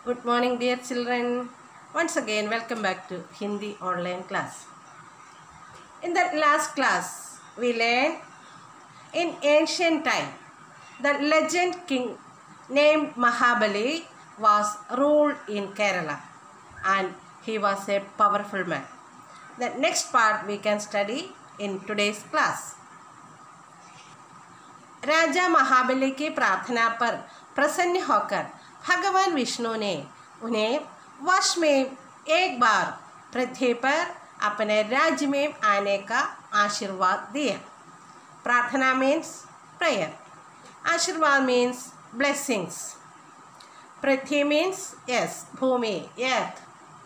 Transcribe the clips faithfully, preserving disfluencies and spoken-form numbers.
Good morning, dear children. Once again, welcome back to Hindi online class. In the last class, we learned in ancient time, the legend king named Mahabali was ruled in Kerala and he was a powerful man. The next part we can study in today's class. राजा महाबली की प्रार्थना पर प्रसन्न होकर भगवान विष्णु ने उन्हें वर्ष में एक बार पृथ्वी पर अपने राज्य में आने का आशीर्वाद दिया. प्रार्थना मीन्स प्रेयर, आशीर्वाद मीन्स ब्लेसिंग्स, पृथ्वी मीन्स यस भूमि earth.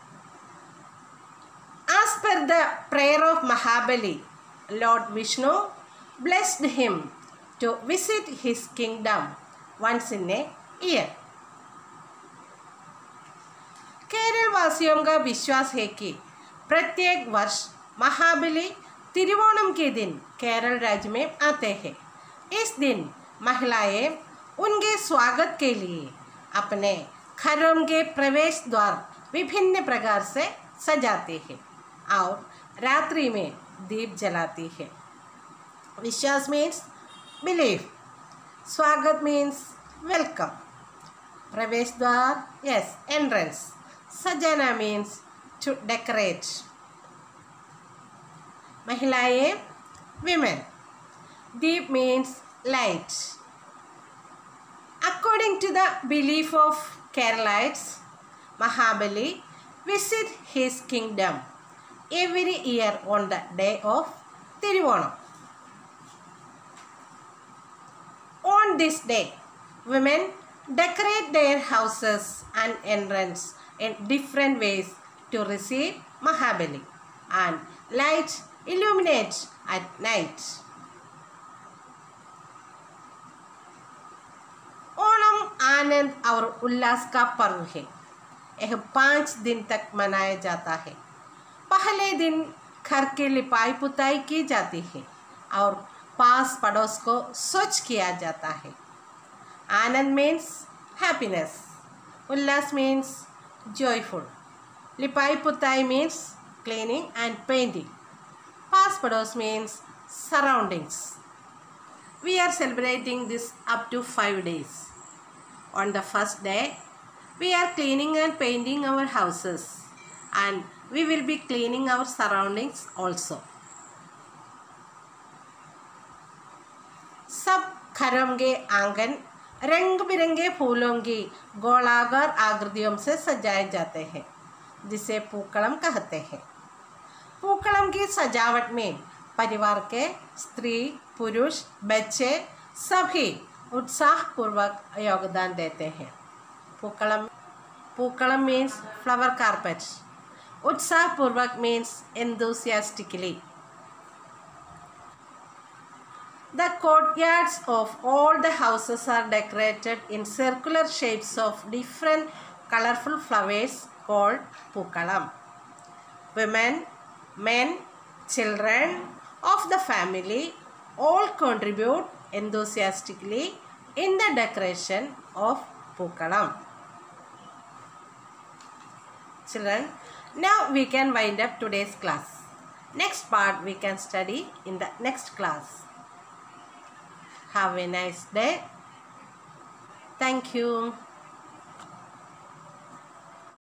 As per the prayer of Mahabali, Lord Vishnu blessed him to visit his kingdom once in a year. Kerala वासियों का विश्वास है कि प्रत्येक वर्ष महाबली तिरुवोणम के दिन केरल राज्य में आते हैं. इस दिन महिलाएं उनके स्वागत के लिए अपने घरों के प्रवेश द्वार विभिन्न प्रकार से सजाते हैं और रात्रि में दीप जलाती है. विश्वास मीन्स बिलीफ, स्वागत मीन्स वेलकम, प्रवेश द्वार यस एंट्रेंस, सजाना मीन्स टू डेकोरेट, महिलाएं विमेन, दीप means light. According to the belief of Keralites, Mahabali visit his kingdom every year on the day of Tiruvonam. On this day, women decorate their houses and entrance in different ways to receive Mahabali, and lights illuminate at night. Onam आनंद और उल्लास का पर्व है. यह पाँच दिन तक मनाया जाता है. पहले दिन घर की लिपाई पुताई की जाती है और पास पड़ोस को स्वच्छ किया जाता है. आनंद मीन्स हैप्पीनेस, उल्लास मीन्स joyful, लिपाई पुताई मीन्स cleaning and painting, पास पड़ोस means surroundings. We are celebrating this up to five days. On the first day, we are cleaning and painting our houses, and we will be cleaning our surroundings also. सब घरों के आंगन रंग बिरंगे फूलों की गोलाकार आकृतियों से सजाए जाते हैं, जिसे पूक्कलम कहते हैं. पूक्कलम की सजावट में परिवार के स्त्री पुरुष बच्चे सभी उत्साहपूर्वक योगदान देते हैं. Pookalam pookalam means flower carpet, उत्साहपूर्वक means enthusiastically. The courtyards of all the houses are decorated in circular shapes of different colorful flowers called pookalam. Women, men, children of the family all contribute enthusiastically in the decoration of pookalam. Children, now we can wind up today's class. Next part we can study in the next class. Have a nice day. Thank you.